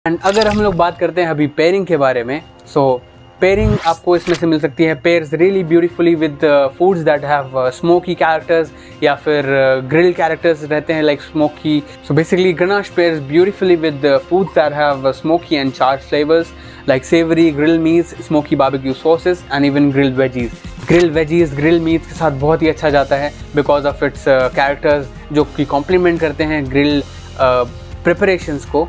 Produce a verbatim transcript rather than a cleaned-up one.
And अगर हम लोग बात करते हैं अभी पेयरिंग के बारे में, सो पेयरिंग आपको इसमें से मिल सकती है pairs really beautifully with foods that have smoky characters या फिर ग्रिल कैरेक्टर्स रहते हैं like smoky. So basically Grenache pairs beautifully with foods that have smoky and charred flavours like savoury grill meats, smoky barbecue sauces and even grilled veggies. Grill veggies grill meats के साथ बहुत ही अच्छा जाता है because of its characters जो कि complement करते हैं ग्रिल प्रिपरेशंस को.